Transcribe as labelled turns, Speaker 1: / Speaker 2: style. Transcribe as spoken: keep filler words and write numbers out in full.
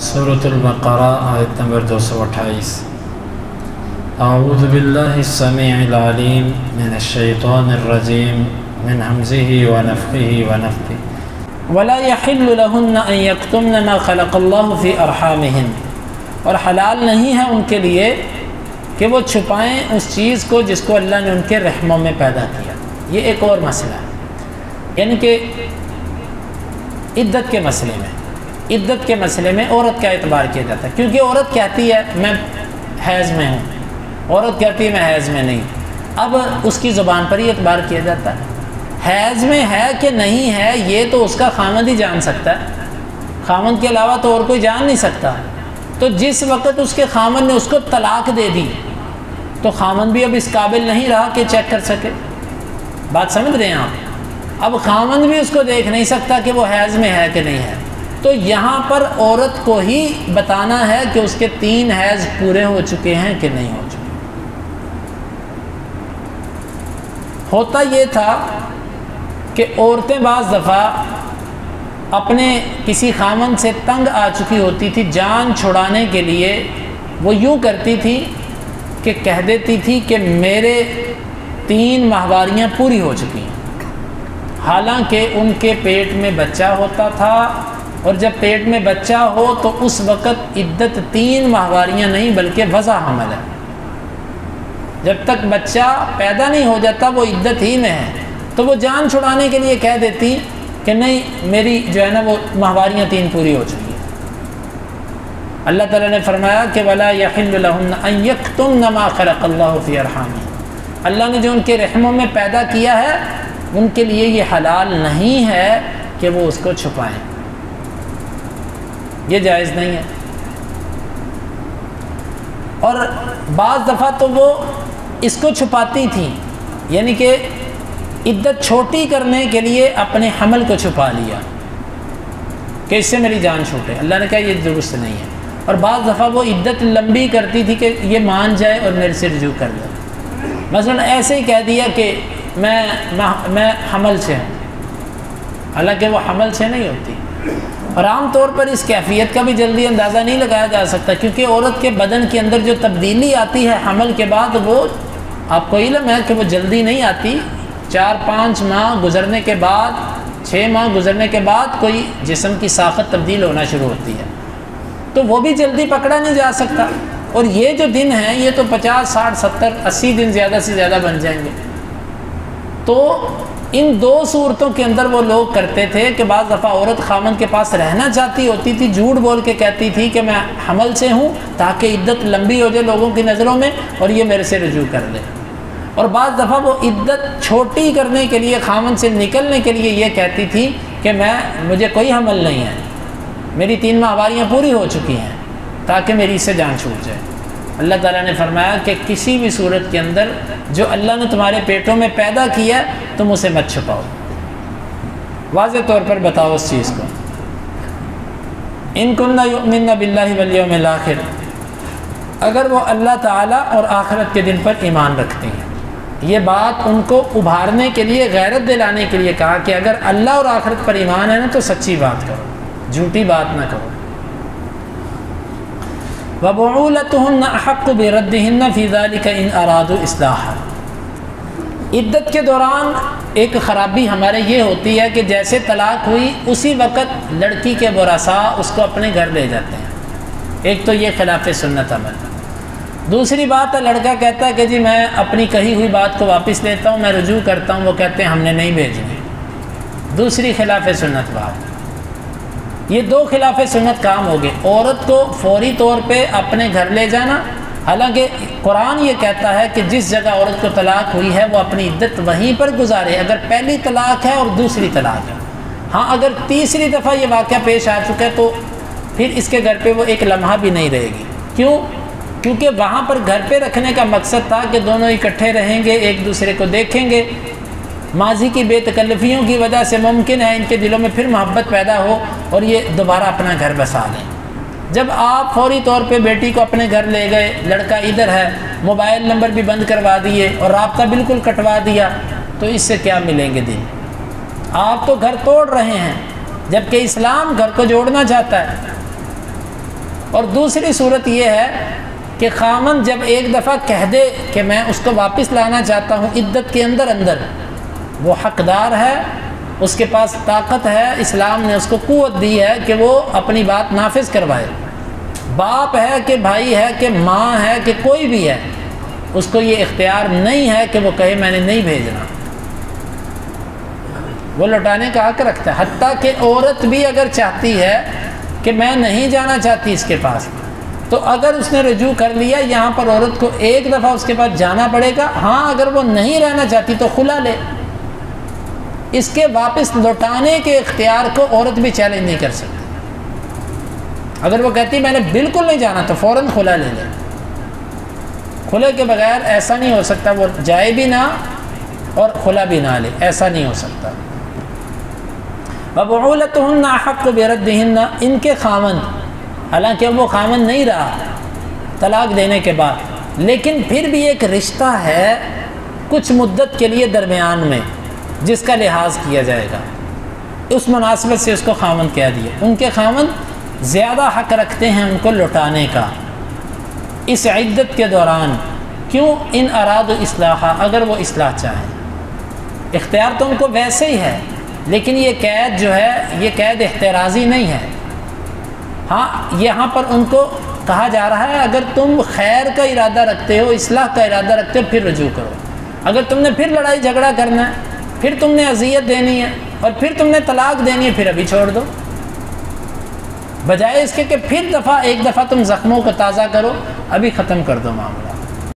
Speaker 1: سورۃ البقرہ آیت نمبر دو سو اٹھائیس۔ اعوذ باللہ السمیع العلیم من الشیطان الرجیم من حمزہ ونفخہ ونفثہ ولا یحل لہن ان یکتمن ما خلق اللہ فی ارحامہن، اور حلال نہیں ہے ان کے لیے کہ وہ چھپائیں اس چیز کو جس کو اللہ نے ان کے رحموں میں پیدا کیا۔ یہ ایک اور مسئلہ ہے، یعنی کہ عدت کے مسئلے میں عدت کے مسئلے میں عورت کا اعتبار کیا جاتا ہے، کیونکہ عورت کہتی ہے میں حیض میں ہوں، عورت کہتی ہے میں حیض میں نہیں، اب اس کی زبان پر ہی اعتبار کیا جاتا ہے۔ حیض میں ہے کہ نہیں ہے یہ تو اس کا خامند ہی جان سکتا ہے، خامند کے علاوہ تو اور کوئی جان نہیں سکتا۔ تو جس وقت اس کے خامند نے اس کو طلاق دے دی تو خامند بھی اب اس قابل نہیں رہا کہ چیک کر سکے۔ بات سمجھ رہے ہیں آپ؟ اب خامند بھی اس کو دیکھ نہیں سکتا کہ وہ حیض میں ہے کہ نہیں ہے، تو یہاں پر عورت کو ہی بتانا ہے کہ اس کے تین حیض پورے ہو چکے ہیں کہ نہیں ہو چکے۔ ہوتا یہ تھا کہ عورتیں بعض دفعہ اپنے کسی خامند سے تنگ آ چکی ہوتی تھی، جان چھڑانے کے لیے وہ یوں کرتی تھی کہ کہہ دیتی تھی کہ میرے تین ماہواریاں پوری ہو چکی ہیں، حالانکہ ان کے پیٹ میں بچہ ہوتا تھا، اور جب پیٹ میں بچہ ہو تو اس وقت عدت تین ماہواریاں نہیں بلکہ وضع حمل ہے۔ جب تک بچہ پیدا نہیں ہو جاتا وہ عدت ہی میں ہے، تو وہ جان چھڑانے کے لیے کہہ دیتی کہ نہیں میری جو ہے نا وہ ماہواریاں تین پوری ہو چکی ہیں۔ اللہ تعالیٰ نے فرمایا کہ وَلَا يَحِلُّ لَهُنَّ أَن يَكْتُمْنَ مَا خَلَقَ اللَّهُ فِي أَرْحَامِهِنَّ، اللہ نے جو ان کے رحموں میں پیدا کیا ہے ان کے لیے یہ حلال نہیں ہے کہ وہ اس کو چھپائیں، یہ جائز نہیں ہے۔ اور بعض دفعہ تو وہ اس کو چھپاتی تھیں، یعنی کہ عدت چھوٹی کرنے کے لیے اپنے حمل کو چھپا لیا کہ اس سے میری جان چھوٹے، اللہ نے کہا یہ درست نہیں ہے۔ اور بعض دفعہ وہ عدت لمبی کرتی تھی کہ یہ مان جائے اور میرے سے رجوع کر لے، مثلا ایسے ہی کہہ دیا کہ میں میں حمل سے ہوں، حالانکہ وہ حمل سے نہیں ہوتی۔ اور عام طور پر اس کیفیت کا بھی جلدی اندازہ نہیں لگایا جا سکتا، کیونکہ عورت کے بدن کے اندر جو تبدیلی آتی ہے حمل کے بعد وہ آپ کو علم ہے کہ وہ جلدی نہیں آتی، چار پانچ ماہ گزرنے کے بعد، چھ ماہ گزرنے کے بعد کوئی جسم کی ساخت تبدیل ہونا شروع ہوتی ہے، تو وہ بھی جلدی پکڑا نہیں جا سکتا۔ اور یہ جو دن ہیں یہ تو پچاس ساٹھ ستر اسی دن زیادہ سے زیادہ بن جائیں گے۔ تو ان دو صورتوں کے اندر وہ لوگ کرتے تھے کہ بعض دفعہ عورت خامند کے پاس رہنا چاہتی ہوتی تھی، جھوٹ بول کے کہتی تھی کہ میں حمل سے ہوں تاکہ عدت لمبی ہو جائے لوگوں کی نظروں میں اور یہ میرے سے رجوع کر لے، اور بعض دفعہ وہ عدت چھوٹی کرنے کے لیے خامند سے نکلنے کے لیے یہ کہتی تھی کہ میں مجھے کوئی حمل نہیں ہے، میری تین ماہواریاں پوری ہو چکی ہیں تاکہ میری اس سے جان چھوٹ جائے۔ اللہ تعالیٰ نے فرمایا کہ کسی بھی صورت کے اندر جو اللہ نے تمہارے پیٹوں میں پیدا کیا تم اسے مت چھپاؤ، واضح طور پر بتاؤ اس چیز کو۔ ان کننا یؤمنن باللہ والیوم الآخر، اگر وہ اللہ تعالیٰ اور آخرت کے دن پر ایمان رکھتے ہیں۔ یہ بات ان کو ابھارنے کے لیے، غیرت دلانے کے لیے کہا کہ اگر اللہ اور آخرت پر ایمان ہے نا تو سچی بات کرو، جھوٹی بات نہ کرو۔ وَبُعُولَتُهُنَّ أَحَقُّ بِرَدِّهِنَّ فِي ذَلِكَ إِنْ أَرَادُوا إِصْلَاحًا۔ عدت کے دوران ایک خرابی ہمارے یہ ہوتی ہے کہ جیسے طلاق ہوئی اسی وقت لڑکی کے ورثاء اس کو اپنے گھر لے جاتے ہیں، ایک تو یہ خلاف سنت عمل۔ دوسری بات ہے لڑکا کہتا ہے کہ جی میں اپنی کہی ہوئی بات کو واپس لیتا ہوں، میں رجوع کرتا ہوں، وہ کہتے ہیں ہم نے نہیں بھیجنی، دوسری خلاف سنت بات۔ یہ دو خلاف سنت کام ہو گئے، عورت کو فوری طور پہ اپنے گھر لے جانا، حالانکہ قرآن یہ کہتا ہے کہ جس جگہ عورت کو طلاق ہوئی ہے وہ اپنی عدت وہیں پر گزارے، اگر پہلی طلاق ہے اور دوسری طلاق ہے۔ ہاں اگر تیسری دفعہ یہ واقعہ پیش آ چکا ہے تو پھر اس کے گھر پہ وہ ایک لمحہ بھی نہیں رہے گی۔ کیوں؟ کیونکہ وہاں پر گھر پہ رکھنے کا مقصد تھا کہ دونوں اکٹھے رہیں گے، ایک دوسرے کو دیکھیں گے، ماضی کی بے تکلفیوں کی وجہ سے ممکن ہے ان کے دلوں میں پھر محبت پیدا ہو اور یہ دوبارہ اپنا گھر بسا لیں۔ جب آپ فوری طور پہ بیٹی کو اپنے گھر لے گئے، لڑکا ادھر ہے، موبائل نمبر بھی بند کروا دیے اور رابطہ بالکل کٹوا دیا، تو اس سے کیا ملیں گے دن؟ آپ تو گھر توڑ رہے ہیں، جبکہ اسلام گھر کو جوڑنا چاہتا ہے۔ اور دوسری صورت یہ ہے کہ خامن جب ایک دفعہ کہہ دے کہ میں اس کو واپس لانا چاہتا ہوں عدت کے اندر اندر، وہ حقدار ہے، اس کے پاس طاقت ہے، اسلام نے اس کو قوت دی ہے کہ وہ اپنی بات نافذ کروائے۔ باپ ہے کہ بھائی ہے کہ ماں ہے کہ کوئی بھی ہے، اس کو یہ اختیار نہیں ہے کہ وہ کہے میں نے نہیں بھیجنا، وہ لوٹانے کا حق رکھتا ہے۔ حتیٰ کہ عورت بھی اگر چاہتی ہے کہ میں نہیں جانا چاہتی اس کے پاس، تو اگر اس نے رجوع کر لیا، یہاں پر عورت کو ایک دفعہ اس کے پاس جانا پڑے گا۔ ہاں اگر وہ نہیں رہنا چاہتی تو خلا لے، اس کے واپس لوٹانے کے اختیار کو عورت بھی چیلنج نہیں کر سکتی۔ اگر وہ کہتی میں نے بالکل نہیں جانا تو فوراً خلا لے لے۔ کھلے کے بغیر ایسا نہیں ہو سکتا، وہ جائے بھی نہ اور خلا بھی نہ لے، ایسا نہیں ہو سکتا۔ وَبُعُولَتُهُنَّ أَحَقُّ بِرَدِّهِنَّ، ان کے خامند، حالانکہ وہ خامند نہیں رہا طلاق دینے کے بعد، لیکن پھر بھی ایک رشتہ ہے کچھ مدت کے لیے درمیان میں جس کا لحاظ کیا جائے گا، اس مناسبت سے اس کو خامند کہہ دیا۔ ان کے خامند زیادہ حق رکھتے ہیں ان کو لوٹانے کا اس عدت کے دوران، کیوں؟ ان اراد اصلاحہ، اگر وہ اصلاح چاہیں۔ اختیار تو ان کو ویسے ہی ہے، لیکن یہ قید جو ہے یہ قید احترازی نہیں ہے۔ ہاں یہاں پر ان کو کہا جا رہا ہے اگر تم خیر کا ارادہ رکھتے ہو، اصلاح کا ارادہ رکھتے ہو، پھر رجوع کرو۔ اگر تم نے پھر لڑائی جھگڑا کرنا ہے، پھر تم نے اذیت دینی ہے اور پھر تم نے طلاق دینی ہے، پھر ابھی چھوڑ دو، بجائے اس کے کہ پھر دفعہ ایک دفعہ تم زخموں کو تازہ کرو، ابھی ختم کر دو معاملہ۔